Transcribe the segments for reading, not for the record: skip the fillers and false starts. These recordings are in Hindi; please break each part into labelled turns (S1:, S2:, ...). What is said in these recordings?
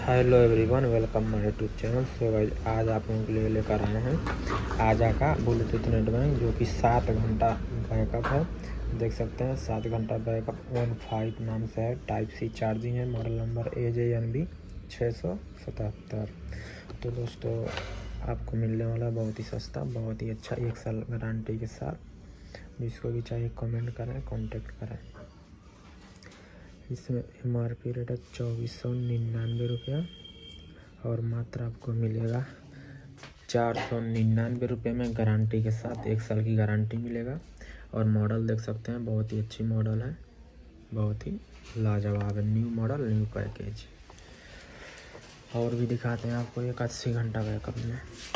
S1: Hello everyone, welcome my YouTube channel. So guys, आज आप लोगों के लिए लेकर आए हैं आजा का ब्लूटूथ नेट बैंक, जो कि 7 घंटा बैकअप है। देख सकते हैं 7 घंटा बैकअप 15 नाम से है। टाइप सी चार्जिंग है। Model number AJNB 677। तो दोस्तों, आपको मिलने वाला बहुत ही सस्ता, बहुत ही अच्छा, 1 साल गारंटी के साथ। जिसको भी चाहिए कमेंट करें, कॉन्टेक्ट करें। इसमें MRP रेट है 2499 रुपया और मात्र आपको मिलेगा 499 रुपये में गारंटी के साथ। 1 साल की गारंटी मिलेगा। और मॉडल देख सकते हैं, बहुत ही अच्छी मॉडल है, बहुत ही लाजवाब है। New model, new package. और भी दिखाते हैं आपको एक 80 घंटा बैकअप में।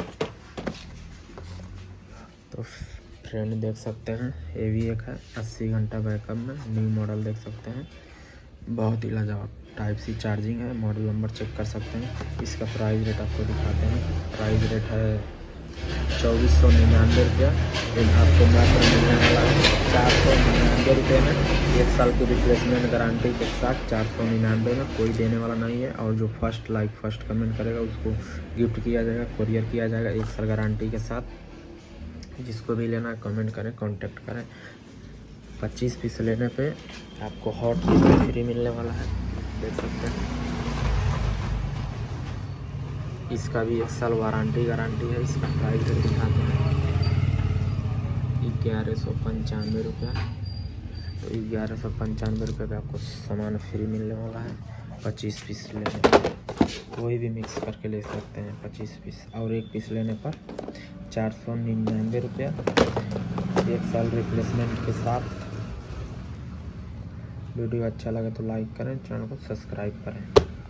S1: तो फ्रेंड देख सकते हैं, ये भी एक है 80 घंटा बैकअप में, न्यू मॉडल देख सकते हैं, बहुत ही लाजवाब। टाइप सी चार्जिंग है। मॉडल नंबर चेक कर सकते हैं। इसका प्राइस रेट आपको दिखाते हैं। प्राइस रेट है 2499 रुपया। लेकिन आपको मात्र मिलने वाला है 499 रुपये में। 1 साल की रिप्लेसमेंट गारंटी के साथ 499 में। कोई देने वाला नहीं है। और जो फर्स्ट कमेंट करेगा उसको गिफ्ट किया जाएगा, कोरियर किया जाएगा 1 साल गारंटी के साथ। जिसको भी लेना है कमेंट करें, कॉन्टेक्ट करें। 25 पीस लेने पे आपको हॉट केस फ्री मिलने वाला है, देख सकते हैं। इसका भी 1 साल गारंटी है। इसका प्राइस रेट दिखाते हैं 1195 रुपया। तो 1195 रुपये का आपको सामान फ्री मिलने वाला है। 25 पीस लेने पर कोई भी मिक्स करके ले सकते हैं 25 पीस। और 1 पीस लेने पर 499 रुपया, 1 साल रिप्लेसमेंट के साथ। वीडियो अच्छा लगे तो लाइक करें, चैनल को सब्सक्राइब करें।